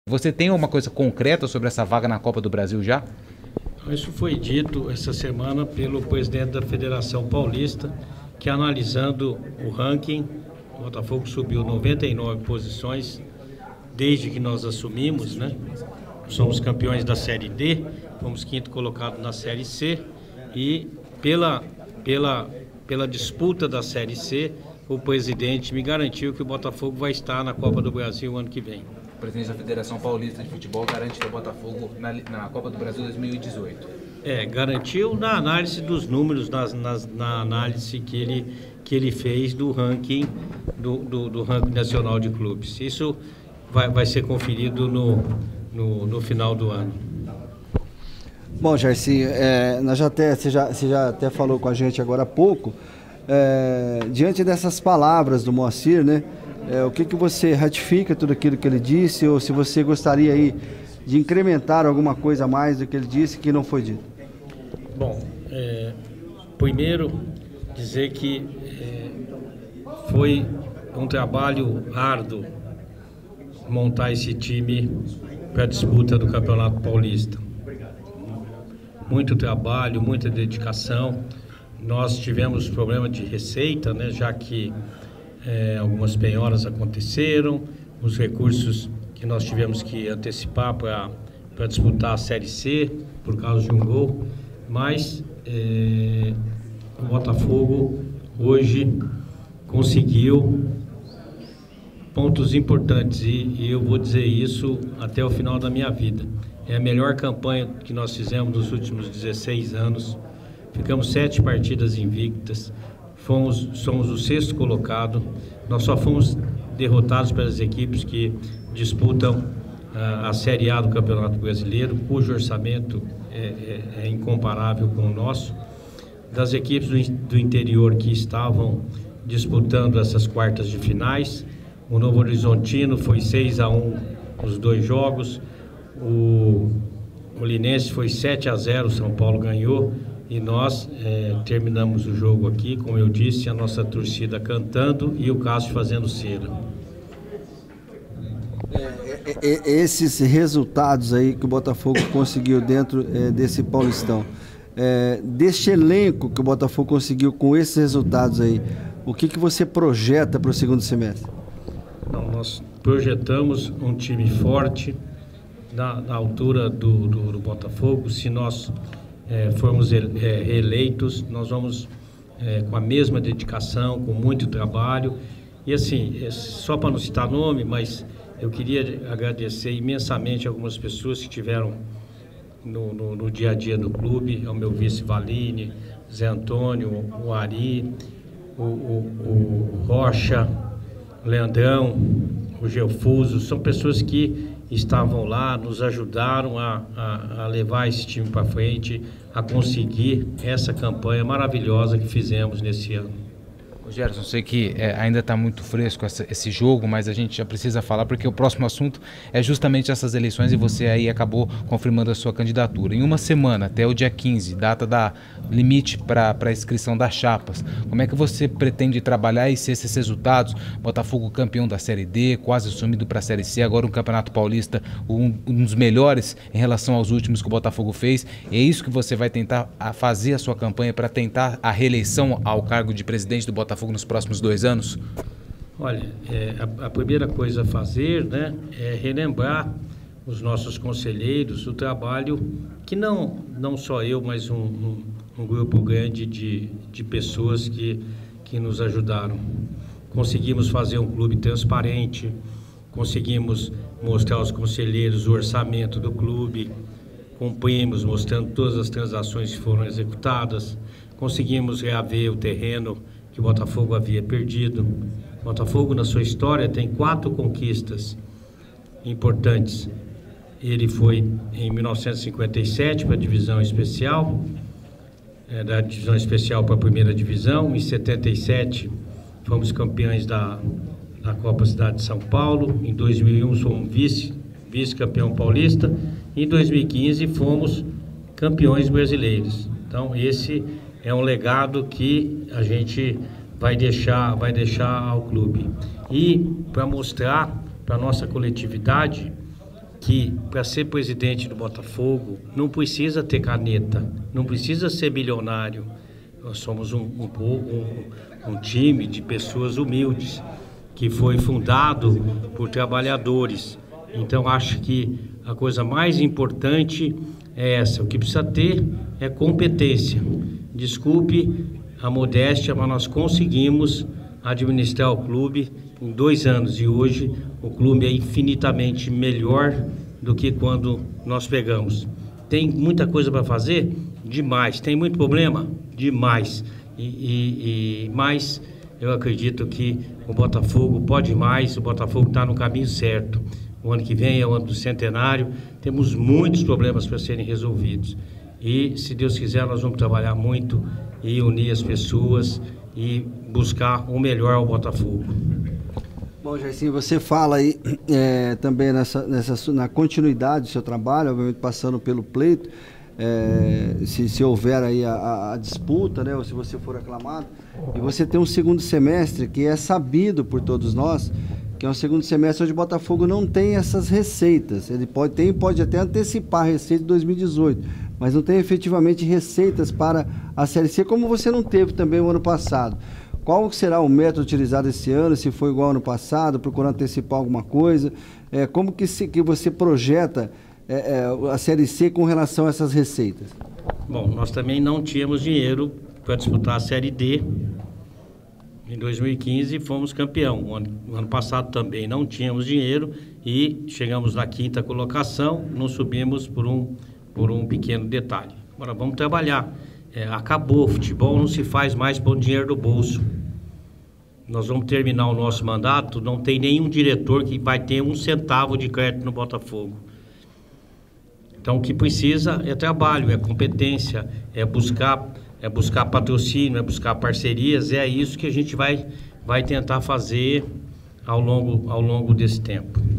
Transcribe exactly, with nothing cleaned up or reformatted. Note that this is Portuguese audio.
Você tem alguma coisa concreta sobre essa vaga na Copa do Brasil já? Isso foi dito essa semana pelo presidente da Federação Paulista, que analisando o ranking, o Botafogo subiu noventa e nove posições desde que nós assumimos, né? Somos campeões da Série D, fomos quinto colocado na Série C e pela, pela, pela disputa da Série C, o presidente me garantiu que o Botafogo vai estar na Copa do Brasil ano que vem. O presidente da Federação Paulista de Futebol garante que o Botafogo na, na Copa do Brasil dois mil e dezoito. É, garantiu na análise dos números, nas, nas, na análise que ele, que ele fez do ranking, do, do, do ranking nacional de clubes. Isso vai, vai ser conferido no, no, no final do ano. Bom, Jaircy, é, nós já até, você, já, você já até falou com a gente agora há pouco, é, diante dessas palavras do Moacir, né? É, o que, que você ratifica tudo aquilo que ele disse, ou se você gostaria aí de incrementar alguma coisa a mais do que ele disse que não foi dito? Bom, é, primeiro dizer que é, foi um trabalho árduo montar esse time para a disputa do Campeonato Paulista. Muito trabalho, muita dedicação. Nós tivemos problema de receita, né, já que É, algumas penhoras aconteceram, os recursos que nós tivemos que antecipar para disputar a Série C por causa de um gol, mas é, o Botafogo hoje conseguiu pontos importantes e, e eu vou dizer isso até o final da minha vida. É a melhor campanha que nós fizemos nos últimos dezesseis anos, ficamos sete partidas invictas. Fomos, somos o sexto colocado, nós só fomos derrotados pelas equipes que disputam uh, a Série A do Campeonato Brasileiro, cujo orçamento é, é, é incomparável com o nosso. Das equipes do, do interior que estavam disputando essas quartas de finais, o Novo Horizontino foi seis a um os dois jogos, o, o Linense foi sete a zero, o São Paulo ganhou. E nós é, terminamos o jogo aqui, como eu disse, a nossa torcida cantando e o Cássio fazendo cera. É, é, esses resultados aí que o Botafogo conseguiu dentro é, desse Paulistão, é, deste elenco que o Botafogo conseguiu com esses resultados aí, o que, que você projeta para o segundo semestre? Não, nós projetamos um time forte na, na altura do, do, do Botafogo. Se nós É, formos reeleitos, nós vamos é, com a mesma dedicação, com muito trabalho. E assim, é, só para não citar nome, mas eu queria agradecer imensamente algumas pessoas que estiveram no, no, no dia a dia do clube, ao meu vice Valine, Zé Antônio, o Ari, o, o, o Rocha, o Leandrão, o Geofuso, são pessoas que estavam lá, nos ajudaram a, a, a levar esse time para frente, a conseguir essa campanha maravilhosa que fizemos nesse ano. Gerson, sei que é, ainda está muito fresco essa, esse jogo, mas a gente já precisa falar porque o próximo assunto é justamente essas eleições e você aí acabou confirmando a sua candidatura. Em uma semana, até o dia quinze, data da limite para a inscrição das chapas, como é que você pretende trabalhar e ser esses resultados? Botafogo campeão da Série D, quase sumido para a Série C, agora um Campeonato Paulista, um, um dos melhores em relação aos últimos que o Botafogo fez. E é isso que você vai tentar a fazer a sua campanha para tentar a reeleição ao cargo de presidente do Botafogo nos próximos dois anos? Olha, é, a, a primeira coisa a fazer, né, é relembrar os nossos conselheiros o trabalho que não, não só eu, mas um, um, um grupo grande de, de pessoas que, que nos ajudaram. Conseguimos fazer um clube transparente, conseguimos mostrar aos conselheiros o orçamento do clube, cumprimos mostrando todas as transações que foram executadas, conseguimos reaver o terreno que o Botafogo havia perdido. O Botafogo, na sua história, tem quatro conquistas importantes. Ele foi em mil novecentos e cinquenta e sete para a divisão especial, é, da divisão especial para a primeira divisão. Em setenta e sete fomos campeões da, da Copa Cidade de São Paulo. Em dois mil e um fomos vice, vice-campeão paulista. Em dois mil e quinze fomos campeões brasileiros. Então esse é um legado que a gente vai deixar, vai deixar ao clube. E para mostrar para a nossa coletividade que para ser presidente do Botafogo não precisa ter caneta, não precisa ser bilionário. Nós somos um, um, um, um time de pessoas humildes, que foi fundado por trabalhadores. Então, acho que a coisa mais importante é essa. O que precisa ter é competência. Desculpe a modéstia, mas nós conseguimos administrar o clube em dois anos. E hoje o clube é infinitamente melhor do que quando nós pegamos. Tem muita coisa para fazer? Demais. Tem muito problema? Demais. E, e, e, mas eu acredito que o Botafogo pode mais, o Botafogo está no caminho certo. O ano que vem é o ano do centenário, temos muitos problemas para serem resolvidos. E, se Deus quiser, nós vamos trabalhar muito e unir as pessoas e buscar o melhor ao Botafogo. Bom, Jairzinho, você fala aí é, também nessa, nessa, na continuidade do seu trabalho, obviamente passando pelo pleito, é, se, se houver aí a, a disputa, né, ou se você for aclamado, e você tem um segundo semestre que é sabido por todos nós, que é um segundo semestre onde o Botafogo não tem essas receitas. Ele pode, tem, pode até antecipar a receita de dois mil e dezoito, mas não tem efetivamente receitas para a Série C, como você não teve também o ano passado. Qual será o método utilizado esse ano, se foi igual ao ano passado, procurando antecipar alguma coisa? É, como que, se, que você projeta é, é, a Série C com relação a essas receitas? Bom, nós também não tínhamos dinheiro para disputar a Série D. Em dois mil e quinze fomos campeão. O ano, o ano passado também não tínhamos dinheiro e chegamos na quinta colocação, não subimos por um, por um pequeno detalhe. Agora vamos trabalhar. É, acabou, futebol não se faz mais por dinheiro do bolso. Nós vamos terminar o nosso mandato, não tem nenhum diretor que vai ter um centavo de crédito no Botafogo. Então o que precisa é trabalho, é competência, é buscar... é buscar patrocínio, é buscar parcerias, é isso que a gente vai, vai tentar fazer ao longo, ao longo desse tempo.